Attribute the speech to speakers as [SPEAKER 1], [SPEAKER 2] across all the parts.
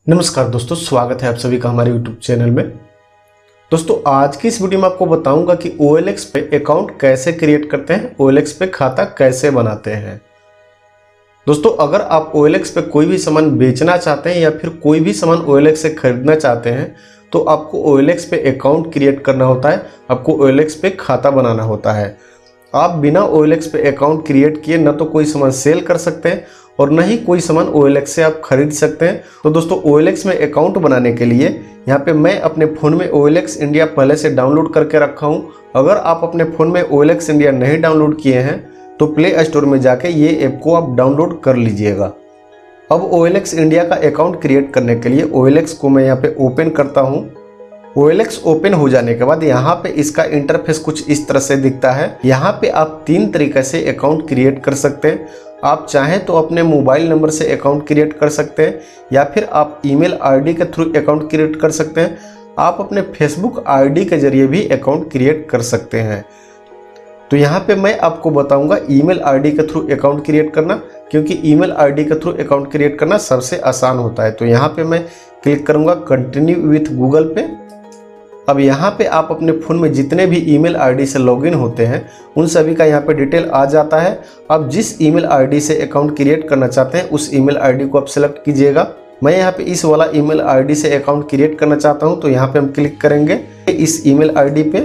[SPEAKER 1] नमस्कार दोस्तों, स्वागत है आप सभी का हमारे YouTube चैनल में। दोस्तों आज की इस वीडियो में आपको बताऊंगा कि OLX पे अकाउंट कैसे क्रिएट करते हैं, OLX पे खाता कैसे बनाते हैं। दोस्तों अगर आप OLX पे कोई भी सामान बेचना चाहते हैं या फिर कोई भी सामान OLX से खरीदना चाहते हैं तो आपको OLX पे अकाउंट क्रिएट करना होता है, आपको OLX पे खाता बनाना होता है। आप बिना OLX पे अकाउंट क्रिएट किए न तो कोई सामान सेल कर सकते हैं और न ही कोई सामान OLX से आप खरीद सकते हैं। तो दोस्तों OLX में अकाउंट बनाने के लिए यहाँ पे मैं अपने फ़ोन में OLX इंडिया पहले से डाउनलोड करके रखा हूँ। अगर आप अपने फ़ोन में OLX इंडिया नहीं डाउनलोड किए हैं तो प्ले स्टोर में जाके ये ऐप को आप डाउनलोड कर लीजिएगा। अब OLX इंडिया का अकाउंट क्रिएट करने के लिए OLX को मैं यहाँ पे ओपन करता हूँ। OLX ओपन हो जाने के बाद यहाँ पे इसका इंटरफेस कुछ इस तरह से दिखता है। यहाँ पे आप तीन तरीके से अकाउंट क्रिएट कर सकते हैं। आप चाहें तो अपने मोबाइल नंबर से अकाउंट क्रिएट कर सकते हैं या फिर आप ईमेल आईडी के थ्रू अकाउंट क्रिएट कर सकते हैं। आप अपने फेसबुक आईडी के जरिए भी अकाउंट क्रिएट कर सकते हैं। तो यहाँ पे मैं आपको बताऊंगा ईमेल आईडी के थ्रू अकाउंट क्रिएट करना, क्योंकि ईमेल आईडी के थ्रू अकाउंट क्रिएट करना सबसे आसान होता है। तो यहाँ पे मैं क्लिक करूँगा कंटिन्यू विथ गूगल पे। अब यहाँ पे आप अपने फ़ोन में जितने भी ईमेल आईडी से लॉगिन होते हैं उन सभी का यहाँ पे डिटेल आ जाता है। आप जिस ईमेल आईडी से अकाउंट क्रिएट करना चाहते हैं उस ईमेल आईडी को आप सेलेक्ट कीजिएगा। मैं यहाँ पे इस वाला ईमेल आईडी से अकाउंट क्रिएट करना चाहता हूँ, तो यहाँ पे हम क्लिक करेंगे इस ईमेल आईडी पे।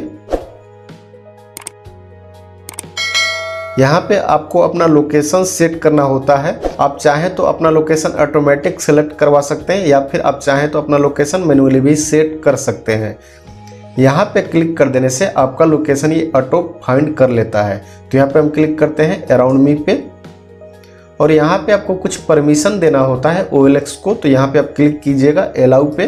[SPEAKER 1] यहाँ पे आपको अपना लोकेशन सेट करना होता है। आप चाहें तो अपना लोकेशन ऑटोमेटिक सेलेक्ट करवा सकते हैं या फिर आप चाहें तो अपना लोकेशन मैन्युअली भी सेट कर सकते हैं। यहाँ पे क्लिक कर देने से आपका लोकेशन ये ऑटो फाइंड कर लेता है। तो यहाँ पे हम क्लिक करते हैं अराउंड मी पे और यहाँ पे आपको कुछ परमिशन देना होता है OLX को। तो यहाँ पे आप क्लिक कीजिएगा अलाउ पे।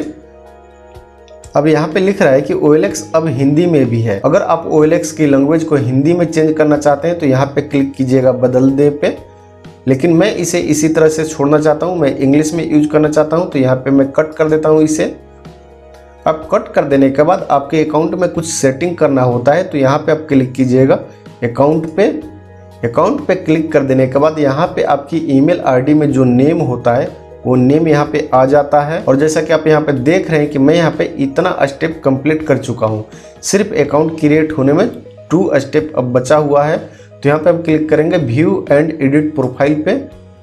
[SPEAKER 1] अब यहाँ पे लिख रहा है कि OLX अब हिंदी में भी है। अगर आप OLX की लैंग्वेज को हिंदी में चेंज करना चाहते हैं तो यहाँ पे क्लिक कीजिएगा बदल दे पे। लेकिन मैं इसे इसी तरह से छोड़ना चाहता हूँ, मैं इंग्लिश में यूज करना चाहता हूँ, तो यहाँ पे मैं कट कर देता हूँ इसे। अब कट कर देने के बाद आपके अकाउंट में कुछ सेटिंग करना होता है, तो यहाँ पे आप क्लिक कीजिएगा अकाउंट पे। अकाउंट पे क्लिक कर देने के बाद यहाँ पे आपकी ईमेल आईडी में जो नेम होता है वो नेम यहाँ पे आ जाता है। और जैसा कि आप यहाँ पे देख रहे हैं कि मैं यहाँ पे इतना स्टेप कंप्लीट कर चुका हूँ। सिर्फ अकाउंट क्रिएट होने में 2 स्टेप अब बचा हुआ है। तो यहाँ पे हम क्लिक करेंगे व्यू एंड एडिट प्रोफाइल पे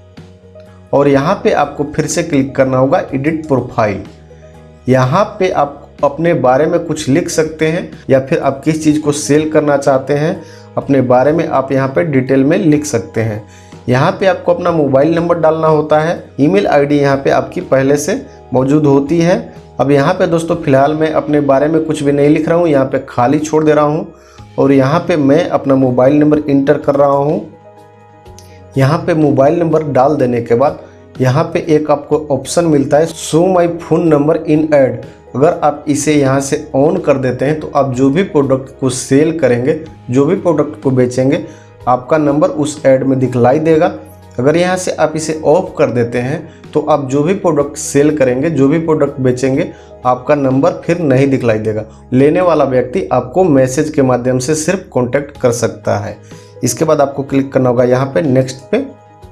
[SPEAKER 1] और यहाँ पे आपको फिर से क्लिक करना होगा एडिट प्रोफाइल। यहाँ पे आप अपने बारे में कुछ लिख सकते हैं या फिर आप किस चीज़ को सेल करना चाहते हैं अपने बारे में आप यहाँ पे डिटेल में लिख सकते हैं। यहाँ पे आपको अपना मोबाइल नंबर डालना होता है। ईमेल आईडी यहाँ पे आपकी पहले से मौजूद होती है। अब यहाँ पे दोस्तों फिलहाल मैं अपने बारे में कुछ भी नहीं लिख रहा हूँ, यहाँ पे खाली छोड़ दे रहा हूँ और यहाँ पे मैं अपना मोबाइल नंबर इंटर कर रहा हूँ। यहाँ पे मोबाइल नंबर डाल देने के बाद यहाँ पे एक आपको ऑप्शन मिलता है show my phone number in ad. अगर आप इसे यहाँ से ऑन कर देते हैं तो आप जो भी प्रोडक्ट को सेल करेंगे, जो भी प्रोडक्ट को बेचेंगे, आपका नंबर उस ऐड में दिखलाई देगा। अगर यहाँ से आप इसे ऑफ कर देते हैं तो आप जो भी प्रोडक्ट सेल करेंगे, जो भी प्रोडक्ट बेचेंगे, आपका नंबर फिर नहीं दिखलाई देगा। लेने वाला व्यक्ति आपको मैसेज के माध्यम से सिर्फ कॉन्टैक्ट कर सकता है। इसके बाद आपको क्लिक करना होगा यहाँ पे नेक्स्ट पे।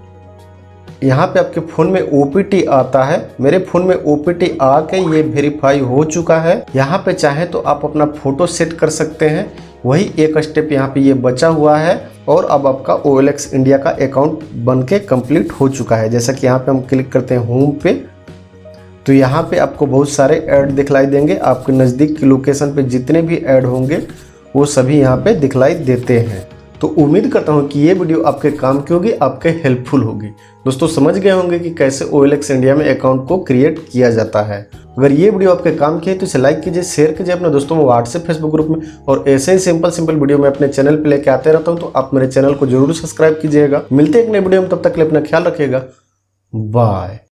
[SPEAKER 1] यहाँ पे आपके फ़ोन में OPT आता है। मेरे फ़ोन में OPT आके ये वेरीफाई हो चुका है। यहाँ पे चाहे तो आप अपना फ़ोटो सेट कर सकते हैं। वही एक स्टेप यहाँ पे ये बचा हुआ है और अब आपका OLX इंडिया का अकाउंट बनके कंप्लीट हो चुका है। जैसा कि यहाँ पे हम क्लिक करते हैं होम पे तो यहाँ पे आपको बहुत सारे ऐड दिखलाई देंगे। आपके नज़दीक की लोकेशन पे जितने भी ऐड होंगे वो सभी यहाँ पे दिखलाई देते हैं। तो उम्मीद करता हूँ कि ये वीडियो आपके काम की होगी, आपके हेल्पफुल होगी। दोस्तों समझ गए होंगे कि कैसे OLX इंडिया में अकाउंट को क्रिएट किया जाता है। अगर ये वीडियो आपके काम की है तो इसे लाइक कीजिए, शेयर कीजिए अपने दोस्तों में, व्हाट्सएप फेसबुक ग्रुप में। और ऐसे ही सिंपल वीडियो मैं अपने चैनल पे लेके आते रहता हूँ, तो आप मेरे चैनल को जरूर सब्सक्राइब कीजिएगा। मिलते हैं एक नए वीडियो में, तब तक के लिए अपना ख्याल रखिएगा। बाय।